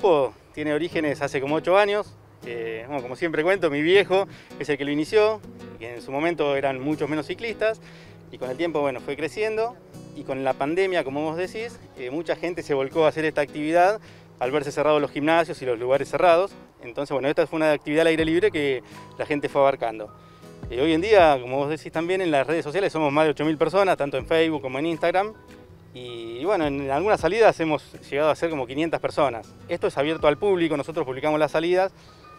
grupo tiene orígenes hace como 8 años. Bueno, como siempre cuento, mi viejo es el que lo inició, que en su momento eran muchos menos ciclistas, y con el tiempo bueno, fue creciendo, y con la pandemia, como vos decís, mucha gente se volcó a hacer esta actividad al verse cerrados los gimnasios y los lugares cerrados. Entonces, bueno, esta fue una actividad al aire libre que la gente fue abarcando. Hoy en día, como vos decís también, en las redes sociales somos más de 8.000 personas, tanto en Facebook como en Instagram. Y bueno, en algunas salidas hemos llegado a ser como 500 personas. Esto es abierto al público, nosotros publicamos las salidas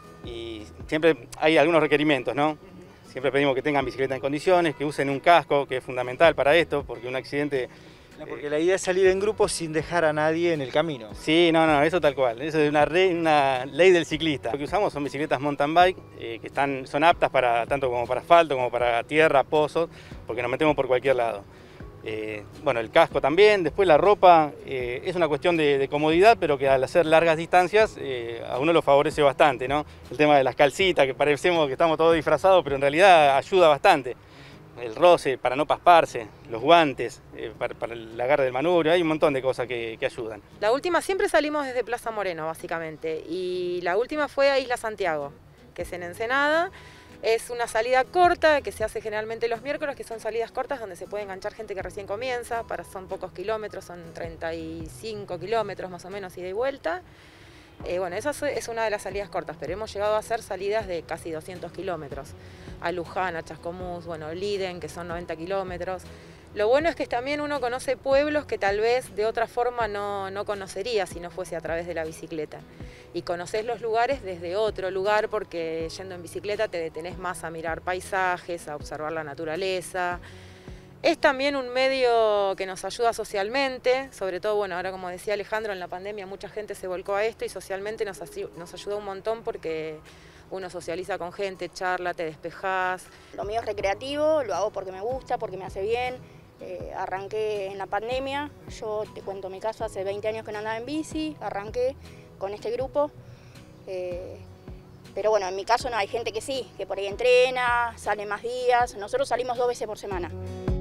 y siempre hay algunos requerimientos, ¿no? Siempre pedimos que tengan bicicleta en condiciones, que usen un casco, que es fundamental para esto, porque un accidente... Porque la idea es salir en grupo sin dejar a nadie en el camino. Sí, no, eso tal cual. Eso es una ley del ciclista. Lo que usamos son bicicletas mountain bike, que son aptas tanto como para asfalto, como para tierra, pozos, porque nos metemos por cualquier lado. Bueno, el casco también, después la ropa, es una cuestión de comodidad, pero que al hacer largas distancias a uno lo favorece bastante, ¿no? El tema de las calcitas, que parecemos que estamos todos disfrazados, pero en realidad ayuda bastante. El roce para no pasparse, los guantes, para el agarre del manubrio, hay un montón de cosas que ayudan. La última siempre salimos desde Plaza Moreno, básicamente, y la última fue a Isla Santiago, que es en Ensenada. Es una salida corta que se hace generalmente los miércoles, que son salidas cortas donde se puede enganchar gente que recién comienza, son pocos kilómetros, son 35 kilómetros más o menos ida y vuelta. Bueno, esa es una de las salidas cortas, pero hemos llegado a hacer salidas de casi 200 kilómetros. A Luján, a Chascomús, bueno, Liden, que son 90 kilómetros. Lo bueno es que también uno conoce pueblos que tal vez de otra forma no conocería si no fuese a través de la bicicleta. Y conocés los lugares desde otro lugar porque yendo en bicicleta te detenés más a mirar paisajes, a observar la naturaleza. Es también un medio que nos ayuda socialmente, sobre todo, bueno, ahora como decía Alejandro, en la pandemia mucha gente se volcó a esto y socialmente nos ayuda un montón porque uno socializa con gente, charla, te despejás. Lo mío es recreativo, lo hago porque me gusta, porque me hace bien. Arranqué en la pandemia, yo te cuento mi caso, hace 20 años que no andaba en bici, arranqué con este grupo. Pero bueno, en mi caso no, hay gente que sí, que por ahí entrena, sale más días. Nosotros salimos 2 veces por semana.